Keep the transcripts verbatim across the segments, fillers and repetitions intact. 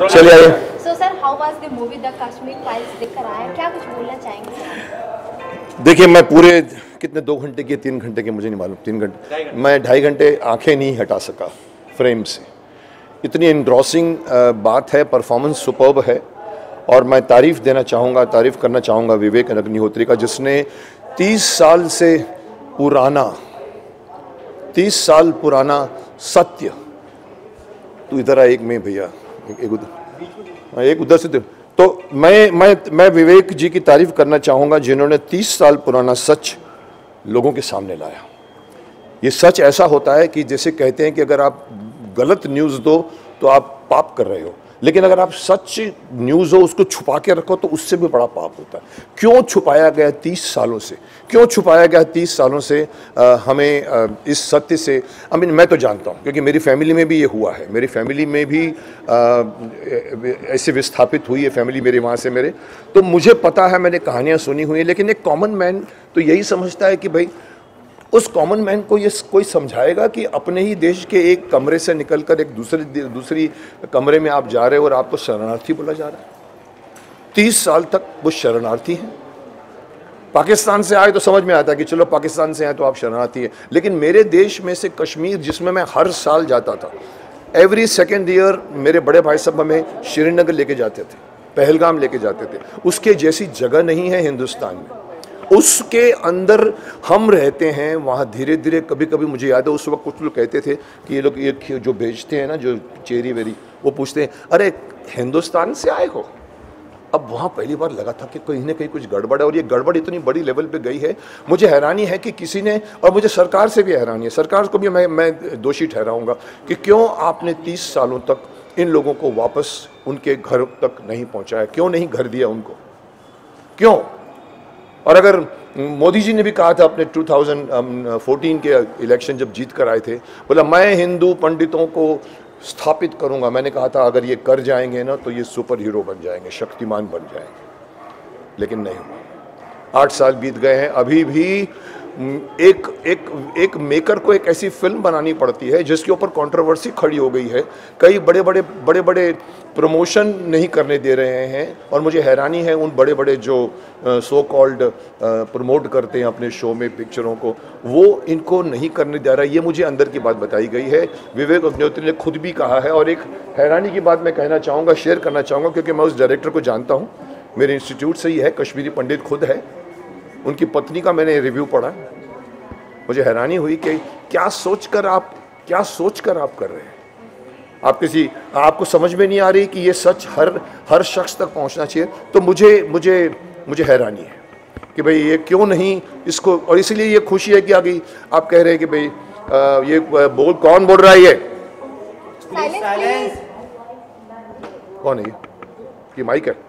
चलिए आइए। So sir, how was the movie The Kashmir Files देखकर आए, क्या कुछ बोलना चाहेंगे सर? देखिए, मैं पूरे कितने दो घंटे के तीन घंटे के मुझे नहीं मालूम, तीन घंटे मैं ढाई घंटे आंखें नहीं हटा सका फ्रेम से। इतनी एनग्रॉसिंग बात है, परफॉर्मेंस सुपर्ब है। और मैं तारीफ़ देना चाहूँगा, तारीफ़ करना चाहूँगा विवेक अग्निहोत्री का, जिसने तीस साल से पुराना तीस साल पुराना सत्य, तू इधर आ एक में भैया, एक, एक उधर एक उधर से तो मैं मैं मैं विवेक जी की तारीफ करना चाहूँगा, जिन्होंने तीस साल पुराना सच लोगों के सामने लाया। ये सच ऐसा होता है कि जैसे कहते हैं कि अगर आप गलत न्यूज़ दो तो आप पाप कर रहे हो, लेकिन अगर आप सच न्यूज़ हो उसको छुपा के रखो तो उससे भी बड़ा पाप होता है। क्यों छुपाया गया तीस सालों से, क्यों छुपाया गया तीस सालों से आ, हमें आ, इस सत्य से? आई मीन मैं तो जानता हूँ क्योंकि मेरी फैमिली में भी ये हुआ है, मेरी फैमिली में भी आ, ऐसे विस्थापित हुई है फैमिली मेरे वहाँ से मेरे, तो मुझे पता है, मैंने कहानियाँ सुनी हुई हैं। लेकिन एक कॉमन मैन तो यही समझता है कि भाई उस कॉमन मैन को ये कोई समझाएगा कि अपने ही देश के एक कमरे से निकलकर एक दूसरे दूसरी कमरे में आप जा रहे हो और आपको शरणार्थी बोला जा रहा है। तीस साल तक वो शरणार्थी हैं। पाकिस्तान से आए तो समझ में आता है कि चलो पाकिस्तान से आए तो आप शरणार्थी हैं, लेकिन मेरे देश में से कश्मीर, जिसमें मैं हर साल जाता था, एवरी सेकेंड ईयर मेरे बड़े भाई साहब हमें श्रीनगर लेके जाते थे, पहलगाम लेके जाते थे। उसके जैसी जगह नहीं है हिंदुस्तान में, उसके अंदर हम रहते हैं। वहाँ धीरे धीरे कभी कभी मुझे याद है उस वक्त कुछ लोग कहते थे कि ये लोग ये जो बेचते हैं ना, जो चेरी वेरी, वो पूछते हैं अरे हिंदुस्तान से आए हो? अब वहाँ पहली बार लगा था कि कहीं ना कहीं कुछ गड़बड़ है, और ये गड़बड़ इतनी बड़ी लेवल पे गई है। मुझे हैरानी है कि किसी ने, और मुझे सरकार से भी हैरानी है, सरकार को भी मैं मैं दोषी ठहराऊंगा कि क्यों आपने तीस सालों तक इन लोगों को वापस उनके घर तक नहीं पहुँचाया, क्यों नहीं घर दिया उनको, क्यों? और अगर मोदी जी ने भी कहा था अपने दो हज़ार चौदह के इलेक्शन जब जीत कर आए थे, बोला मैं हिंदू पंडितों को स्थापित करूंगा। मैंने कहा था अगर ये कर जाएंगे ना तो ये सुपर हीरो बन जाएंगे, शक्तिमान बन जाएंगे, लेकिन नहीं हुआ। आठ साल बीत गए हैं, अभी भी एक एक एक मेकर को एक ऐसी फिल्म बनानी पड़ती है जिसके ऊपर कंट्रोवर्सी खड़ी हो गई है। कई बड़े बड़े बड़े बड़े प्रमोशन नहीं करने दे रहे हैं, और मुझे हैरानी है उन बड़े बड़े जो सो कॉल्ड प्रमोट करते हैं अपने शो में पिक्चरों को, वो इनको नहीं करने दे रहा है। ये मुझे अंदर की बात बताई गई है, विवेक अग्निहोत्री ने खुद भी कहा है। और एक हैरानी की बात मैं कहना चाहूँगा, शेयर करना चाहूँगा, क्योंकि मैं उस डायरेक्टर को जानता हूँ, मेरे इंस्टीट्यूट से ही है, कश्मीरी पंडित खुद है। उनकी पत्नी का मैंने रिव्यू पढ़ा, मुझे हैरानी हुई कि क्या सोचकर आप क्या सोचकर आप कर रहे हैं। आप किसी आपको समझ में नहीं आ रही कि ये सच हर हर शख्स तक पहुंचना चाहिए। तो मुझे मुझे मुझे हैरानी है कि भाई ये क्यों नहीं इसको, और इसीलिए ये खुशी है कि आगे आप कह रहे हैं कि भाई आ, ये बोल कौन बोल रहा है, ये कौन है, ये ये माइक है?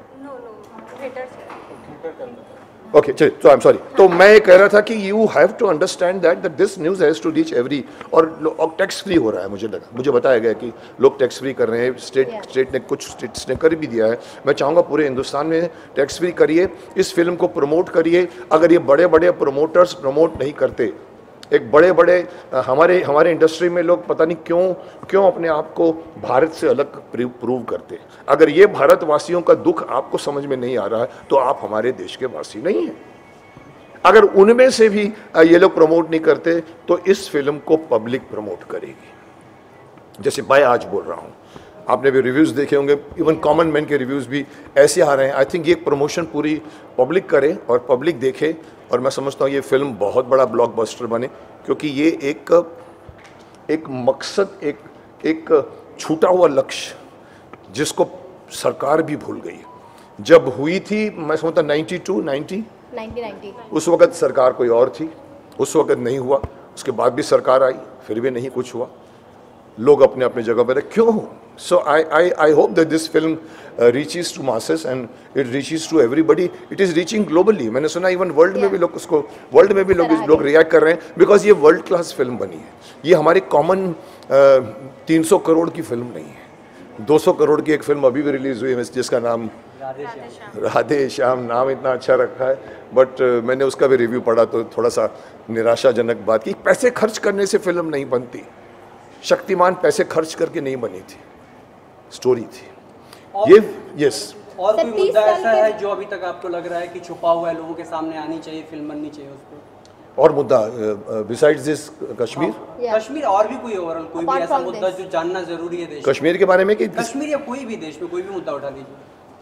ओके चलिए, तो आई एम सॉरी। तो मैं ये कह रहा था कि you have to understand that that this news has to reach every, और टैक्स फ्री हो रहा है। मुझे लगा मुझे बताया गया कि लोग टैक्स फ्री कर रहे हैं, स्टेट yeah. स्टेट ने कुछ स्टेट्स ने कर भी दिया है। मैं चाहूँगा पूरे हिंदुस्तान में टैक्स फ्री करिए, इस फिल्म को प्रमोट करिए। अगर ये बड़े बड़े प्रमोटर्स प्रमोट नहीं करते, एक बड़े बड़े हमारे हमारे इंडस्ट्री में लोग पता नहीं क्यों क्यों अपने आप को भारत से अलग प्रूव करते। अगर ये भारतवासियों का दुख आपको समझ में नहीं आ रहा है तो आप हमारे देश के वासी नहीं हैं। अगर उनमें से भी ये लोग प्रमोट नहीं करते तो इस फिल्म को पब्लिक प्रमोट करेगी। जैसे मैं आज बोल रहा हूँ, आपने भी रिव्यूज़ देखे होंगे, इवन कॉमन मैन के रिव्यूज़ भी ऐसे आ रहे हैं। आई थिंक ये प्रमोशन पूरी पब्लिक करे और पब्लिक देखे, और मैं समझता हूँ ये फिल्म बहुत बड़ा ब्लॉकबस्टर बने, क्योंकि ये एक एक मकसद, एक एक छूटा हुआ लक्ष्य जिसको सरकार भी भूल गई। जब हुई थी मैं समझता नाइन्टी टू नाइन्टी उस वक़्त सरकार कोई और थी, उस वक़्त नहीं हुआ। उसके बाद भी सरकार आई, फिर भी नहीं कुछ हुआ। लोग अपने अपने जगह पर क्यों? So I I I hope that this film reaches to masses and it reaches to everybody. It is reaching globally. मैंने सुना इवन वर्ल्ड में भी लोग उसको वर्ल्ड में भी लोग लोग रिएक्ट कर रहे हैं, बिकॉज ये वर्ल्ड क्लास फिल्म बनी है। ये हमारी कॉमन तीन सौ करोड़ की फिल्म नहीं है। दो सौ करोड़ की एक फिल्म अभी भी रिलीज़ हुई है जिसका नाम राधे श्याम, नाम इतना अच्छा रखा है, बट मैंने उसका भी रिव्यू पढ़ा तो थोड़ा सा निराशाजनक बात की। पैसे खर्च करने से फिल्म नहीं बनती। शक्तिमान पैसे खर्च करके नहीं बनी थी, स्टोरी थी। ये यस। और कोई मुद्दा ऐसा है जो अभी तक आपको लग रहा है कि छुपा हुआ है, लोगों के सामने आनी चाहिए, फिल्म बननी चाहिए उस पर? और मुद्दा बिसाइड्स दिस कश्मीर? कश्मीर और भी कोई ओवरऑल कोई भी ऐसा मुद्दा जो जानना जरूरी है देश कश्मीर के बारे में? कि कश्मीर या कोई भी देश में कोई भी मुद्दा उठा लीजिए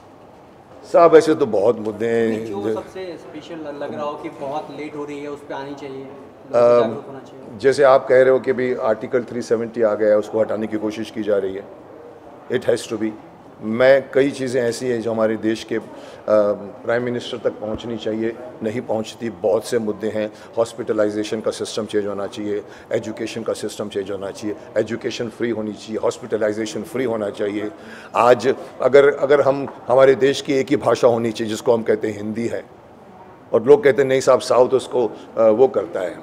साहब। ऐसे तो बहुत मुद्दे हैं जो सबसे स्पेशल लग रहा हो कि बहुत लेट हो रही है, उस पर आनी चाहिए, जागरूक होना चाहिए। जैसे आप कह रहे हो कि भी आर्टिकल तीन सौ सत्तर आ गया है, उसको हटाने की कोशिश की जा रही है। It has to be. मैं कई चीज़ें ऐसी हैं जो हमारे देश के प्राइम मिनिस्टर तक पहुंचनी चाहिए, नहीं पहुंचती। बहुत से मुद्दे हैं। हॉस्पिटलाइजेशन का सिस्टम चेंज होना चाहिए, एजुकेशन का सिस्टम चेंज होना चाहिए, एजुकेशन फ्री होनी चाहिए, हॉस्पिटलाइजेशन फ्री होना चाहिए। आज अगर अगर हम हमारे देश की एक ही भाषा होनी चाहिए जिसको हम कहते हैं हिंदी है, और लोग कहते हैं नहीं साहब साउथ उसको वो करता है,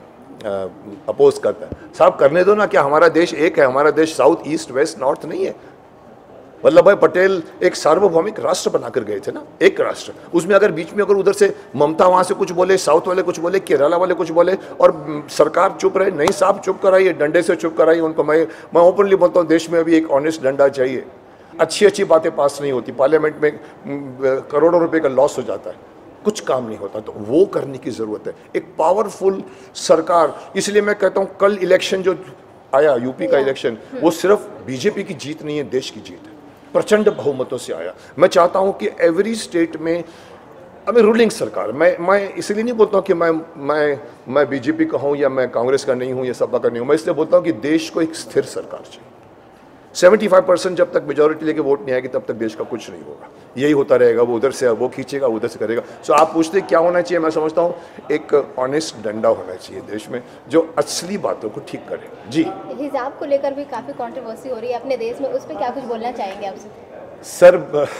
अपोज करता है। साहब करने दो ना, क्या हमारा देश एक है? हमारा देश साउथ ईस्ट वेस्ट नॉर्थ नहीं है। वल्लभ भाई पटेल एक सार्वभौमिक राष्ट्र बनाकर गए थे ना, एक राष्ट्र। उसमें अगर बीच में अगर उधर से ममता वहाँ से कुछ बोले, साउथ वाले कुछ बोले, केरला वाले कुछ बोले और सरकार चुप रहे, नहीं साहब चुप कराइए, डंडे से चुप कराइए उनको। मैं मैं ओपनली बोलता हूँ, देश में अभी एक ऑनेस्ट डंडा चाहिए। अच्छी अच्छी बातें पास नहीं होती, पार्लियामेंट में करोड़ों रुपये का लॉस हो जाता है, कुछ काम नहीं होता, तो वो करने की ज़रूरत है। एक पावरफुल सरकार। इसलिए मैं कहता हूँ कल इलेक्शन जो आया, यूपी का इलेक्शन, वो सिर्फ बीजेपी की जीत नहीं है, देश की जीत है। प्रचंड बहुमतों से आया। मैं चाहता हूं कि एवरी स्टेट में अभी रूलिंग सरकार, मैं मैं इसलिए नहीं बोलता हूं कि मैं मैं मैं बीजेपी का हूं या मैं कांग्रेस का नहीं हूं या सपा का नहीं हूं। मैं इसलिए बोलता हूं कि देश को एक स्थिर सरकार चाहिए। पचहत्तर परसेंट जब तक मेजोरिटी लेके वोट नहीं आएगी तब तक देश का कुछ नहीं होगा। यही होता रहेगा, वो उधर से वो खींचेगा, उधर से करेगा। सो आप पूछते क्या होना चाहिए? मैं समझता हूँ एक ऑनेस्ट डंडा होना चाहिए देश में जो असली बातों को ठीक करे। जी, हिजाब को लेकर भी काफ़ी कंट्रोवर्सी हो रही है अपने देश में, उस पर क्या कुछ बोलना चाहेंगे आपसे? सर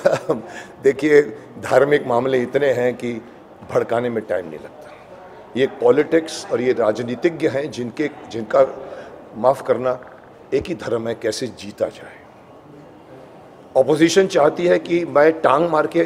देखिए, धार्मिक मामले इतने हैं कि भड़काने में टाइम नहीं लगता। ये पॉलिटिक्स और ये राजनीतिज्ञ हैं जिनके जिनका माफ़ करना एक ही धर्म है, कैसे जीता जाए। ऑपोजिशन चाहती है कि मैं टांग मार के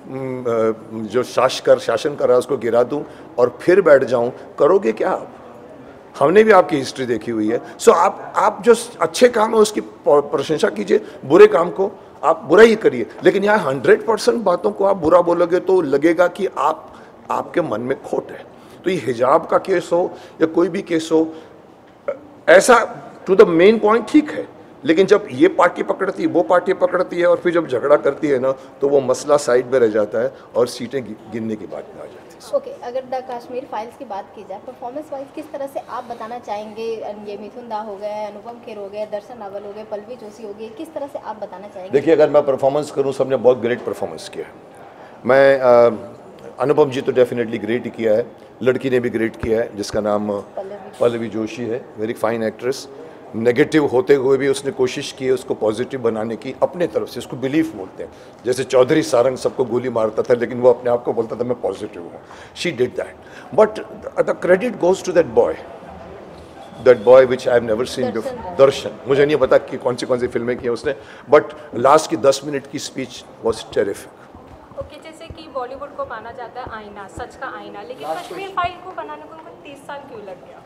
जो शास कर शासन कर रहा है उसको गिरा दूं और फिर बैठ जाऊं। करोगे क्या आप? हमने भी आपकी हिस्ट्री देखी हुई है। सो आप आप जो अच्छे काम है उसकी प्रशंसा कीजिए, बुरे काम को आप बुरा ही करिए। लेकिन यहाँ हंड्रेड परसेंट बातों को आप बुरा बोलोगे तो लगेगा कि आप आपके मन में खोट है। तो ये हिजाब का केस हो या कोई भी केस हो, ऐसा टू द मेन पॉइंट ठीक है, लेकिन जब ये पार्टी पकड़ती है, वो पार्टी पकड़ती है और फिर जब झगड़ा करती है ना, तो वो मसला साइड में रह जाता है और सीटें गिनने की बात में आ जाती है। ओके okay, अगर द कश्मीर फाइल्स की बात की जाए, परफॉर्मेंस वाइज किस तरह से आप बताना चाहेंगे? ये मिथुन दा हो गए, अनुपम खेर हो गए, दर्शन रावल हो गए, पल्लवी जोशी हो गई, किस तरह से आप बताना चाहेंगे? देखिए, अगर मैं परफॉर्मेंस करूँ, सबने बहुत ग्रेट परफॉर्मेंस किया है। मैं आ, अनुपम जी तो डेफिनेटली ग्रेट ही किया है, लड़की ने भी ग्रेट किया है जिसका नाम पल्लवी जोशी है, वेरी फाइन एक्ट्रेस। नेगेटिव होते हुए भी उसने कोशिश की है उसको पॉजिटिव बनाने की अपने तरफ से। उसको बिलीफ बोलते हैं। जैसे चौधरी सारंग सबको गोली मारता था लेकिन वो अपने आप को बोलता था मैं पॉजिटिव हूँ। She did that, but the credit goes to that boy, that boy which I have never seen before, Darshan. मुझे नहीं पता कि कौन सी कौन सी फिल्में की उसने, बट लास्ट की दस मिनट की स्पीच वॉज टेरिफिक। ओके, जैसे कि बॉलीवुड को माना जाता है आईना, सच का आईना, लेकिन कश्मीर फाइल को बनाने को उनको तीस साल क्यों लग गया?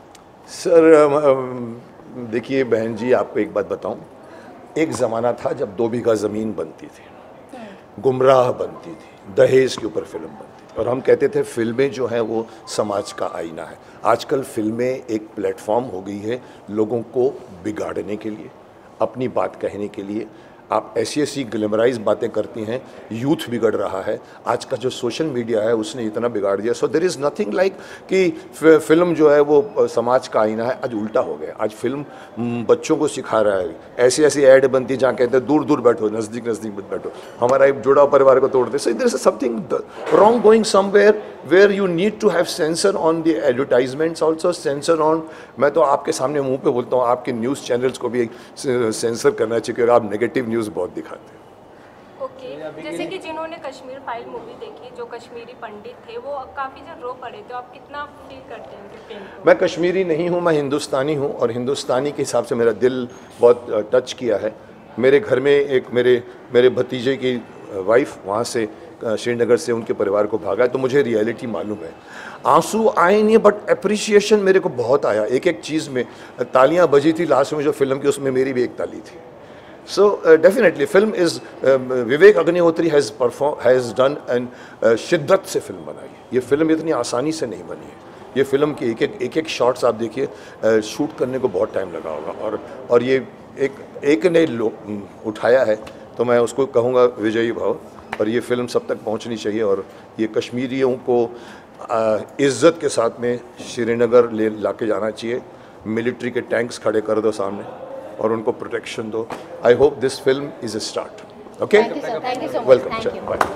सर देखिए बहन जी, आपको एक बात बताऊं, एक ज़माना था जब दो बीघा ज़मीन बनती थी, गुमराह बनती थी, दहेज के ऊपर फिल्म बनती थी, और हम कहते थे फिल्में जो हैं वो समाज का आईना है। आजकल फिल्में एक प्लेटफॉर्म हो गई है लोगों को बिगाड़ने के लिए, अपनी बात कहने के लिए। आप ऐसी ऐसी ग्लैमराइज बातें करती हैं, यूथ बिगड़ रहा है। आज का जो सोशल मीडिया है उसने इतना बिगाड़ दिया। So there is nothing like कि फिल्म जो है वो समाज का आईना है। आज उल्टा हो गया। आज फिल्म बच्चों को सिखा रहा है। ऐसी ऐसी ऐड बनती है जहाँ कहते हैं दूर दूर बैठो, नज़दीक नज़दीक मत बैठो, हमारा एक जुड़ा परिवार को तोड़ते। So there is something wrong going somewhere where you need to have censor on the advertisements also, censor on. मैं तो आपके सामने मुंह पे बोलता हूँ, आपके न्यूज़ चैनल्स को भी सेंसर करना चाहिए क्योंकि आप नेगेटिव न्यूज़ बहुत दिखाते हैं। ओके okay, जैसे कि जिन्होंने कश्मीर फाइल मूवी देखी, जो कश्मीरी पंडित थे, वो काफ़ी जन रो पड़े थे। आप कितना फील करते हैं उनके पेन को? मैं कश्मीरी नहीं हूँ, मैं हिंदुस्तानी हूँ, और हिंदुस्तानी के हिसाब से मेरा दिल बहुत टच किया है। मेरे घर में एक मेरे मेरे भतीजे की वाइफ वहाँ से श्रीनगर से उनके परिवार को भागा है, तो मुझे रियलिटी मालूम है। आंसू आए नहीं, बट अप्रिसिएशन मेरे को बहुत आया। एक एक चीज़ में तालियां बजी थी लास्ट में जो फिल्म की, उसमें मेरी भी एक ताली थी। So uh, definitely film is um, Vivek Agnihotri has perform has done and uh, शिद्दत से फिल्म बनाई है। ये फिल्म इतनी आसानी से नहीं बनी है। ये फिल्म की एक एक एक एक शॉट्स आप देखिए, शूट करने को बहुत टाइम लगा होगा, और और ये एक एक ने लो उठाया है, तो मैं उसको कहूँगा विजयी भाव। और ये फिल्म सब तक पहुँचनी चाहिए, और ये कश्मीरियों को इज़्ज़त के साथ में श्रीनगर ले ला के जाना चाहिए। मिलिट्री के टैंक्स खड़े कर दो सामने और उनको प्रोटेक्शन दो। I hope this film is a start. Okay, thank you sir, thank you so much, welcome, thank you. Bye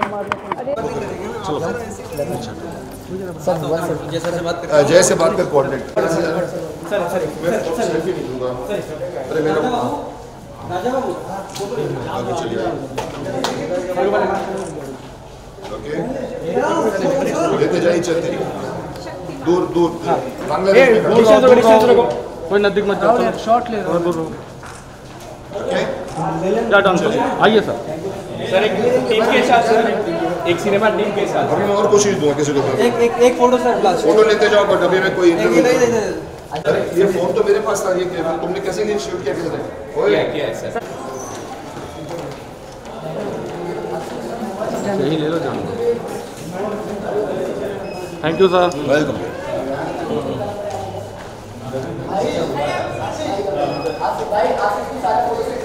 bye. Jai से बात कर कोऑर्डिनेट। अरे मेरा आगे चलिए। ओके, लेते जाइए, चलते दूर दूर बांग्लादेश में कोई नजदीक मत जाओ, शॉट ले रहा हूं। आइए सर। सर एक टीम के साथ, सर एक सिनेमा टीम के साथ अभी मैं और कोशिश दूंगा किसी को। एक एक एक फोटो सर, फ्लैश फोटो लेते जाओ, बट अभी मैं कोई नहीं नहीं नहीं। अरे ये फोन तो मेरे पास था, ये तुमने कैसे नहीं शूट किया? किधर क्या किया है सर? यही ले लो जान। Thank you sir, welcome. Asif भाई, आसिफ की सारे फोटो से